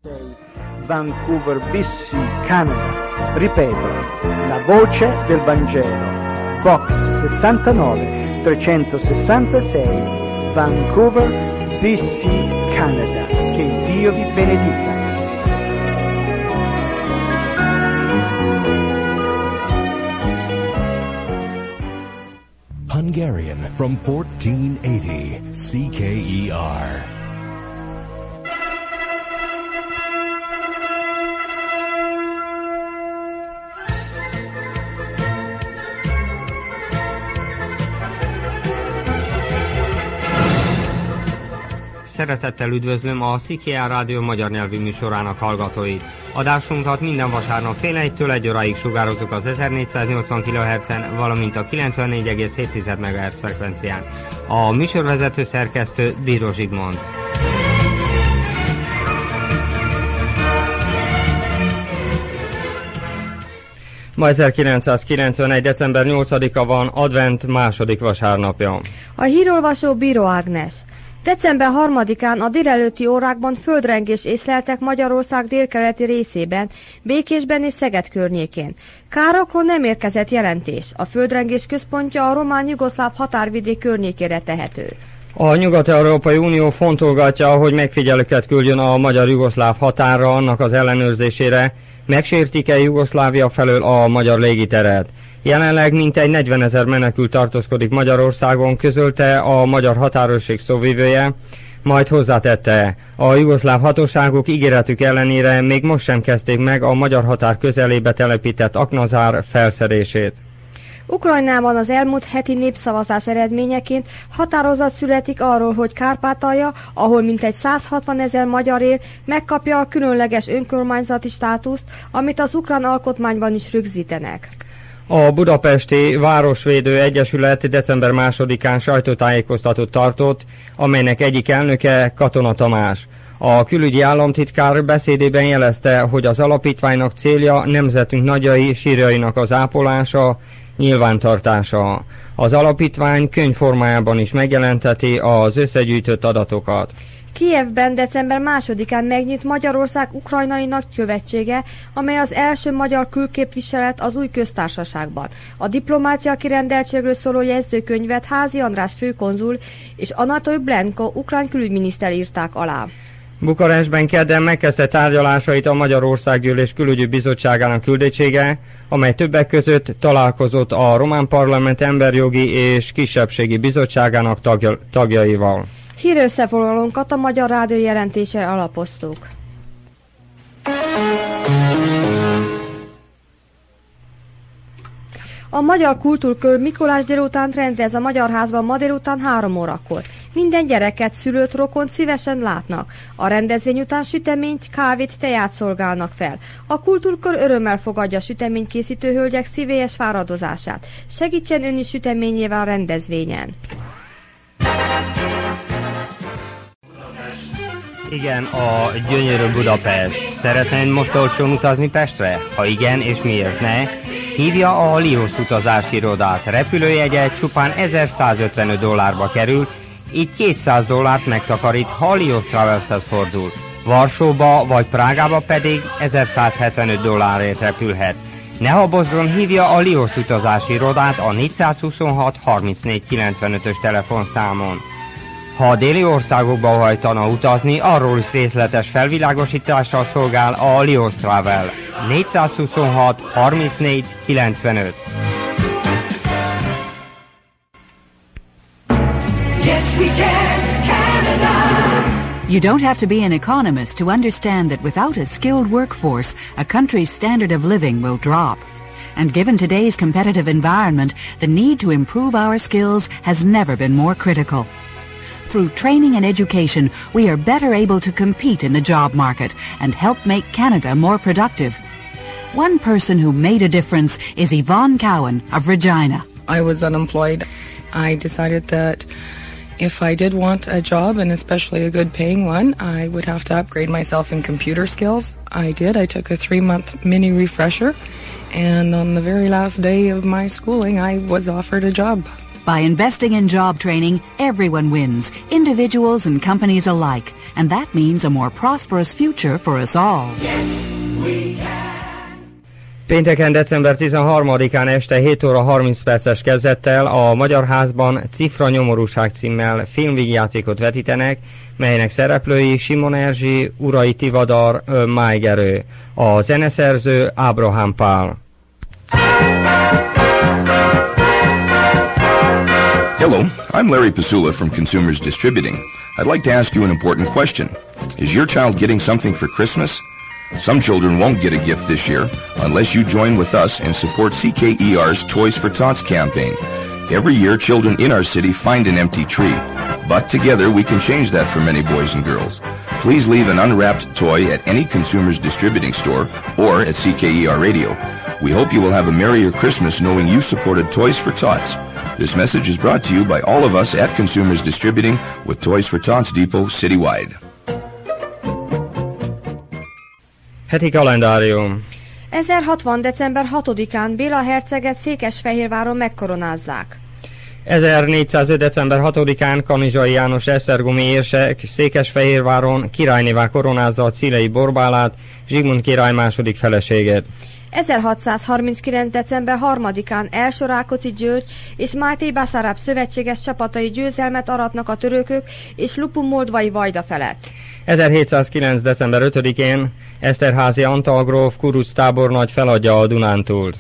Vancouver, BC, Canada. Ripeto, la voce del Vangelo. Box 69 366, Vancouver, BC, Canada. Che Dio vi benedica. Hungarian from 1480, CKER. Szeretettel üdvözlöm a CKR Rádió magyar nyelvű műsorának hallgatóit. Adásunkat minden vasárnap fél egytől 1 óráig sugározzuk az 1480 kHz-en, valamint a 94,7 MHz frekvencián. A műsorvezető szerkesztő Bíró Zsigmond. Ma 1991. december 8-a van, advent második vasárnapja. A hírolvasó Bíró Ágnes. December 3-án a délelőtti órákban földrengés észleltek Magyarország délkeleti részében, Békésben és Szeged környékén. Károkról nem érkezett jelentés. A földrengés központja a román-jugoszláv határvidék környékére tehető. A Nyugat-Európai Unió fontolgatja, hogy megfigyelőket küldjön a magyar-jugoszláv határra annak az ellenőrzésére, megsértik-e Jugoszlávia felől a magyar légiteret. Jelenleg mintegy 40 000 menekült tartózkodik Magyarországon, közölte a magyar határőrség szóvivője, majd hozzátette, a jugoszláv hatóságok ígéretük ellenére még most sem kezdték meg a magyar határ közelébe telepített aknazár felszedését. Ukrajnában az elmúlt heti népszavazás eredményeként határozat születik arról, hogy Kárpátalja, ahol mintegy 160 000 magyar él, megkapja a különleges önkormányzati státuszt, amit az ukrán alkotmányban is rögzítenek. A Budapesti Városvédő Egyesület december 2-án sajtótájékoztatót tartott, amelynek egyik elnöke Katona Tamás. A külügyi államtitkár beszédében jelezte, hogy az alapítványnak célja nemzetünk nagyjai sírjainak az ápolása, nyilvántartása. Az alapítvány könyvformájában is megjelenteti az összegyűjtött adatokat. Kijevben december 2-án megnyit Magyarország ukrajnai nagykövetsége, amely az első magyar külképviselet az új köztársaságban. A diplomácia kirendeltségről szóló jegyzőkönyvet Házi András főkonzul és Anatol Blenko ukrán külügyminiszter írták alá. Bukarestben kedden megkezdte tárgyalásait a Magyarországgyűlés külügyi bizottságának küldöttsége, amely többek között találkozott a Román Parlament Emberjogi és Kisebbségi Bizottságának tagjaival. Hírösszefoglalónkat a Magyar Rádió jelentésre alapoztuk. A Magyar Kultúrkör Mikolás délutánt rendez a Magyar Házban ma délután 3 órakor. Minden gyereket, szülőt, rokont szívesen látnak. A rendezvény után süteményt, kávét, teját szolgálnak fel. A Kultúrkör örömmel fogadja a süteménykészítő hölgyek szívélyes fáradozását. Segítsen ön is süteményével a rendezvényen. Igen, a gyönyörű Budapest. Szeretnéd most olcsón utazni Pestre? Ha igen, és miért ne? Hívja a Lios utazási irodát. Repülőjegye csupán $1155 kerül, így $200 megtakarít, ha a Lios Travelshez fordul. Varsóba vagy Prágába pedig $1175 repülhet. Ne habozzon, hívja a Lios utazási irodát a 426 34 95-ös telefonszámon. Ha a déli országokba hajtana utazni, arról is részletes felvilágosítással szolgál a Lios Travel. 426 34 95. Yes, we can, Canada. You don't have to be an economist to understand that without a skilled workforce, a country's standard of living will drop. And given today's competitive environment, the need to improve our skills has never been more critical. Through training and education, we are better able to compete in the job market and help make Canada more productive. One person who made a difference is Yvonne Cowan of Regina. I was unemployed. I decided that if I did want a job, and especially a good paying one, I would have to upgrade myself in computer skills. I did. I took a 3-month mini refresher, and on the very last day of my schooling, I was offered a job. By investing in job training, everyone wins, individuals and companies alike, and that means a more prosperous future for us all. Yes, we can. Pénteken, december 13-án este 7 óra 30 perces kezdettel a Magyar Házban Cifra nyomorúság címmel filmvígjátékot vetítenek, melynek szereplői Simon Erzsi, Urai Tivadar, Májgerő, a zeneszerző Ábrahám Pál. Hello, I'm Larry Pasula from Consumers Distributing. I'd like to ask you an important question. Is your child getting something for Christmas? Some children won't get a gift this year unless you join with us and support CKER's Toys for Tots campaign. Every year, children in our city find an empty tree. But together, we can change that for many boys and girls. Please leave an unwrapped toy at any Consumers Distributing store or at CKER Radio. We hope you will have a merrier Christmas knowing you supported Toys for Tots. This message is brought to you by all of us at Consumers Distributing with Toys for Tots Depot citywide. Heti kalendárium. 1060. december 6-án Béla herceget Székesfehérváron megkoronázzák. 1405. december 6-án Kanizsai János esztergomi érsek Székesfehérváron királynévá koronázza a Cilei Borbálát, Zsigmond király második feleségét. 1639. december 3-án első Rákóczi György és Máté Basarab szövetséges csapatai győzelmet aratnak a törökök és Lupu moldvai Vajda felett. 1709. december 5-én Eszterházy Antal gróf kuruc tábornagy feladja a Dunántúlt.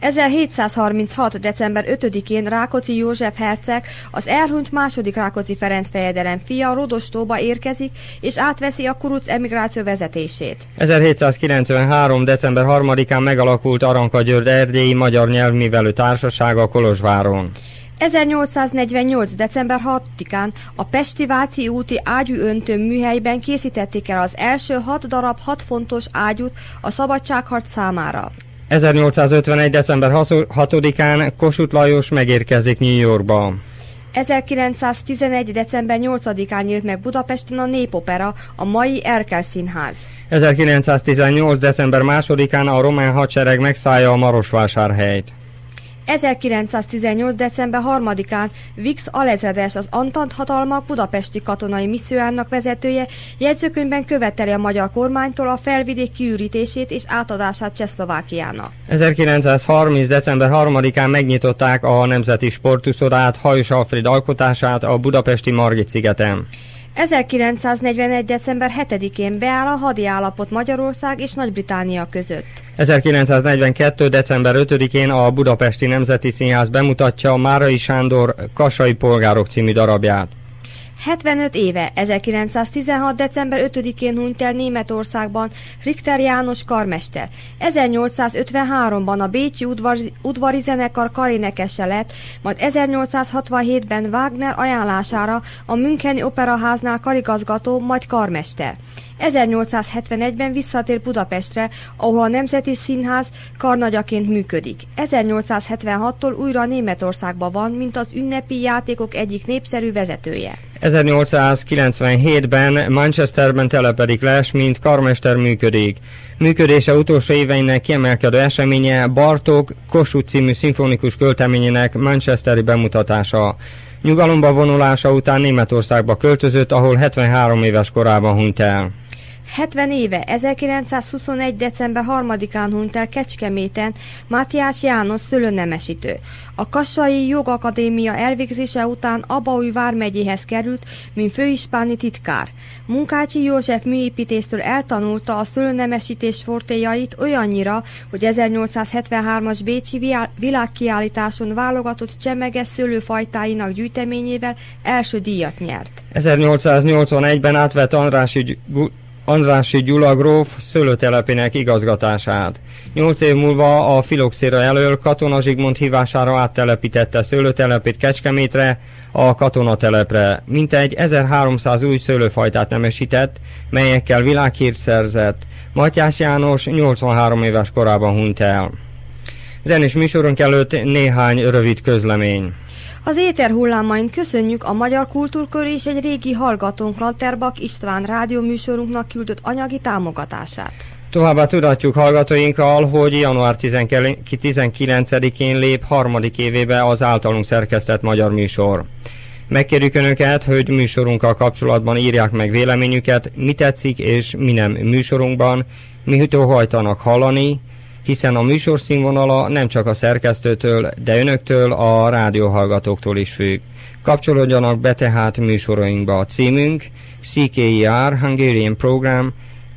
1736. december 5-én Rákóczi József herceg, az elhunyt második Rákóczi Ferenc fejedelem fia Rodostóba érkezik és átveszi a kuruc emigráció vezetését. 1793. december 3-án megalakult Aranka György erdélyi magyar nyelvművelő társasága Kolozsváron. 1848. december 6-án a Pesti Váci úti ágyúöntő műhelyben készítették el az első 6 darab 6 fontos ágyút a szabadságharc számára. 1851. december 6-án Kossuth Lajos megérkezik New Yorkba. 1911. december 8-án nyílt meg Budapesten a Népopera, a mai Erkel Színház. 1918. december 2-án a román hadsereg megszállja a Marosvásárhelyt. 1918. december 3-án Vix alezredes, az Antant hatalmak budapesti katonai missziójának vezetője jegyzőkönyvben követeli a magyar kormánytól a felvidék kiürítését és átadását Csehszlovákiának. 1930. december 3-án megnyitották a Nemzeti Sportuszodát, Hajós Alfréd alkotását a budapesti Margit-szigeten. 1941. december 7-én beáll a hadi állapot Magyarország és Nagy-Britannia között. 1942. december 5-én a Budapesti Nemzeti Színház bemutatja Márai Sándor Kassai polgárok című darabját. 75 éve, 1916. december 5-én hunyt el Németországban Richter János karmester. 1853-ban a bécsi udvari zenekar karénekese lett, majd 1867-ben Wagner ajánlására a Müncheni Operaháznál karigazgató, majd karmester. 1871-ben visszatér Budapestre, ahol a Nemzeti Színház karnagyaként működik. 1876-tól újra Németországban van, mint az ünnepi játékok egyik népszerű vezetője. 1897-ben Manchesterben telepedik le, mint karmester működik. Működése utolsó éveinek kiemelkedő eseménye Bartók Kossuth című szimfonikus költeményének manchesteri bemutatása. Nyugalomba vonulása után Németországba költözött, ahol 73 éves korában hunyt el. 70 éve, 1921. december 3-án hunyt el Kecskeméten Mátyás János szőlőnemesítő. A Kassai Jogakadémia elvégzése után Abaúj vármegyéhez került, mint főispáni titkár. Munkácsi József műépítésztől eltanulta a szőlőnemesítés fortéjait olyannyira, hogy 1873-as bécsi világkiállításon válogatott csemeges szőlőfajtáinak gyűjteményével első díjat nyert. 1881-ben átvett Andrássy Gyula gróf szőlőtelepének igazgatását. 8 év múlva a filoxéra elől Katona Zsigmond hívására áttelepítette szőlőtelepét Kecskemétre, a katonatelepre. Mintegy 1300 új szőlőfajtát nemesített, melyekkel világhírt szerzett. Mátyás János 83 éves korában hunyt el. Zenés műsorunk előtt néhány rövid közlemény. Az éter hullámain köszönjük a Magyar Kultúrkör és egy régi hallgatónk Latterbach István rádióműsorunknak küldött anyagi támogatását. Továbbá tudatjuk hallgatóinkkal, hogy január 19-én lép harmadik évébe az általunk szerkesztett magyar műsor. Megkérjük Önöket, hogy műsorunkkal kapcsolatban írják meg véleményüket, mi tetszik és mi nem műsorunkban, mi hajtanak hallani, hiszen a műsor színvonala nem csak a szerkesztőtől, de Önöktől, a rádióhallgatóktól is függ. Kapcsolódjanak be tehát műsorainkba. A címünk CKER Hungarian Program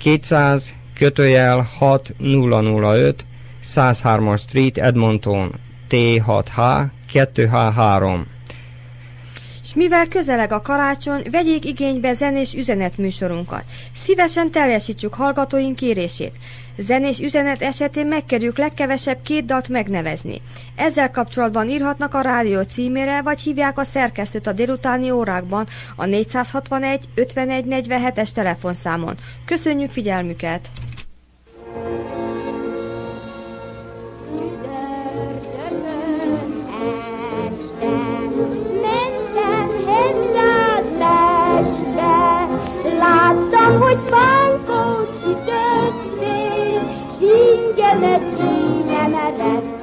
200-6005 103 Street Edmonton T6H 2H3. És mivel közeleg a karácsony, vegyék igénybe zenés üzenetműsorunkat. Szívesen teljesítjük hallgatóink kérését. Zenés üzenet esetén megkerüljük legkevesebb 2 dalt megnevezni. Ezzel kapcsolatban írhatnak a rádió címére, vagy hívják a szerkesztőt a délutáni órákban a 461 51 47-es telefonszámon. Köszönjük figyelmüket! Láttam, hogy bánkót sütöttél, s ingemet nem eredtél.